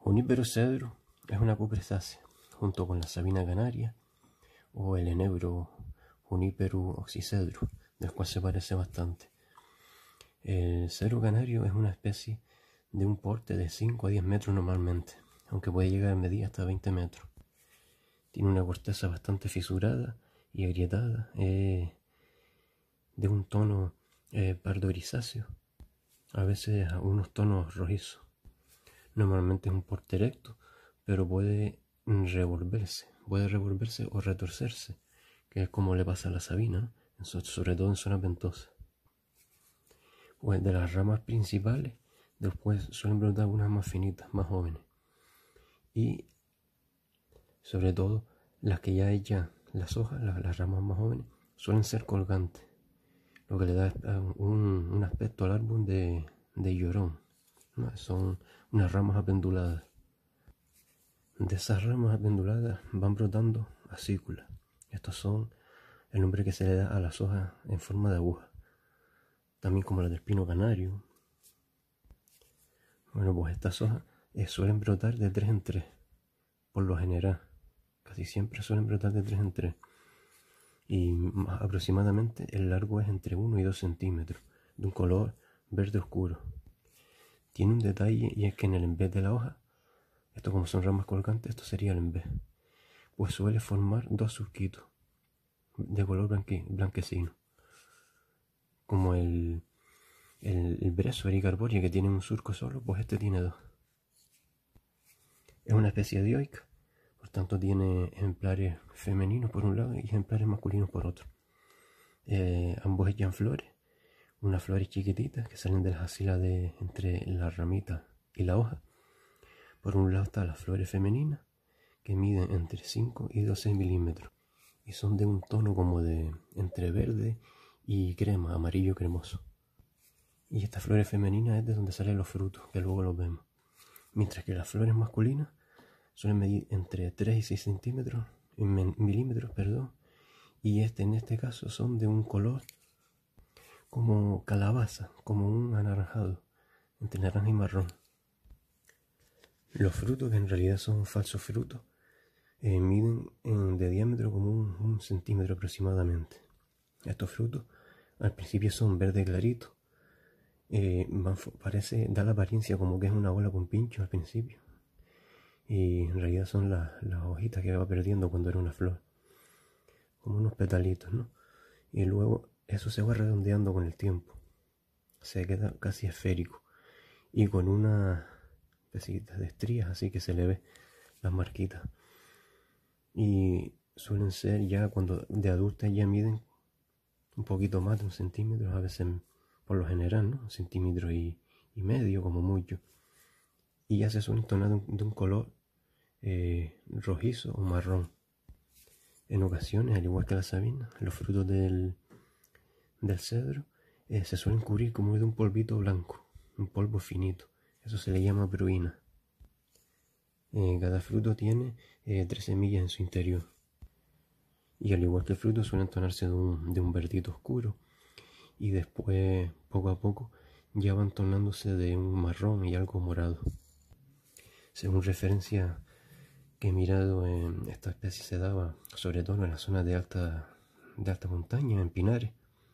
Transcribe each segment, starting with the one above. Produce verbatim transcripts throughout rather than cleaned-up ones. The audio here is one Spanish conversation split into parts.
Junípero cedro es una cupresiácea, junto con la sabina canaria o el enebro Juniperus oxycedro, del cual se parece bastante. El cedro canario es una especie de un porte de cinco a diez metros normalmente, aunque puede llegar a medir hasta veinte metros. Tiene una corteza bastante fisurada y agrietada, eh, de un tono eh, pardo grisáceo, a veces a unos tonos rojizos. Normalmente es un porte erecto, pero puede revolverse, puede revolverse o retorcerse, que es como le pasa a la sabina, ¿no? Sobre todo en zonas ventosas. Pues de las ramas principales, después suelen brotar unas más finitas, más jóvenes. Y sobre todo las que ya echan las hojas, las, las ramas más jóvenes, suelen ser colgantes, lo que le da un, un aspecto al árbol de, de llorón, ¿no? Son unas ramas apenduladas. De esas ramas apenduladas van brotando acículas. Estos son el nombre que se le da a las hojas en forma de aguja, también como las del pino canario. Bueno, pues estas hojas eh, suelen brotar de tres en tres, por lo general. Casi siempre suelen brotar de tres en tres. Y aproximadamente el largo es entre uno y dos centímetros, de un color verde oscuro. Tiene un detalle, y es que en el embés de la hoja, esto como son ramas colgantes, esto sería el embés, pues suele formar dos surquitos de color blanque, blanquecino, como el, el, el brezo ericarborea, que tiene un surco solo, pues este tiene dos. Es una especie dioica, por tanto tiene ejemplares femeninos por un lado y ejemplares masculinos por otro. Eh, ambos echan flores, unas flores chiquititas que salen de las axilas de entre la ramita y la hoja. Por un lado están las flores femeninas, que miden entre cinco y doce milímetros y son de un tono como de entre verde y crema, amarillo cremoso. Y estas flores femeninas es de donde salen los frutos, que luego los vemos. Mientras que las flores masculinas suelen medir entre tres y seis centímetros, milímetros, perdón, y este en este caso son de un color como calabaza, como un anaranjado, entre naranja y marrón. Los frutos, que en realidad son falsos frutos, eh, miden en, de diámetro como un, un centímetro aproximadamente. Estos frutos al principio son verde clarito, eh, van, parece, da la apariencia como que es una bola con pincho al principio, y en realidad son la, las hojitas que va perdiendo cuando era una flor, como unos petalitos, ¿no? Y luego eso se va redondeando con el tiempo, se queda casi esférico y con unas pesitas de estrías, así que se le ve las marquitas. Y suelen ser ya cuando de adultas ya miden un poquito más de un centímetro, a veces por lo general, ¿no? Un centímetro y, y medio como mucho. Y ya se suelen tornar de un, de un color eh, rojizo o marrón. En ocasiones, al igual que la sabina, los frutos del, del cedro eh, se suelen cubrir como de un polvito blanco, un polvo finito. Eso se le llama pruina. Eh, cada fruto tiene eh, tres semillas en su interior. Y al igual que el fruto suelen tornarse de un, de un verdito oscuro. Y después, poco a poco, ya van tornándose de un marrón y algo morado. Según referencia que he mirado, en esta especie se daba sobre todo en las zonas de alta, de alta montaña, en pinares.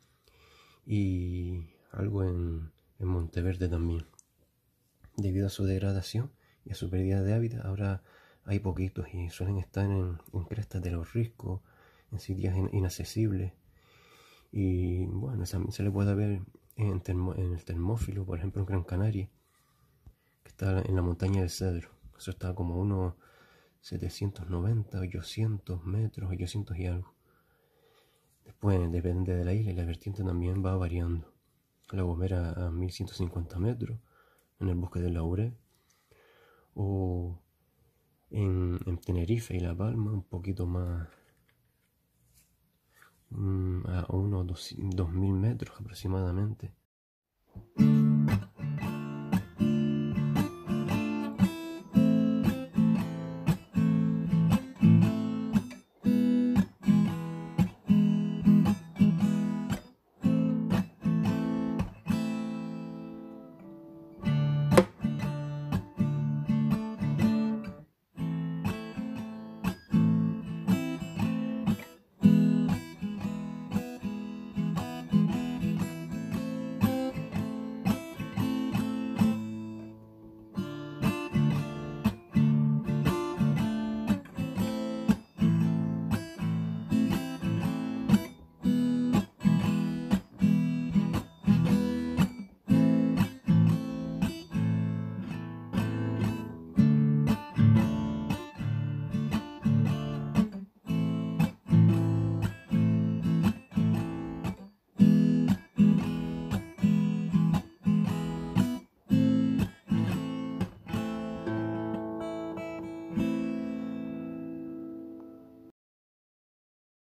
Y algo en, en Monteverde también. Debido a su degradación y a su pérdida de hábitat, ahora hay poquitos y suelen estar en, en crestas de los riscos, en sitios in, inaccesibles. Y bueno, también se le puede ver en, termo, en el Termófilo, por ejemplo en Gran Canaria, que está en la montaña del Cedro. Eso está como a unos setecientos noventa, ochocientos metros, ochocientos y algo. Después depende de la isla y la vertiente también va variando. La Gomera a mil ciento cincuenta metros, en el bosque del Laurel, o en, en Tenerife y La Palma un poquito más, um, a unos dos mil metros aproximadamente,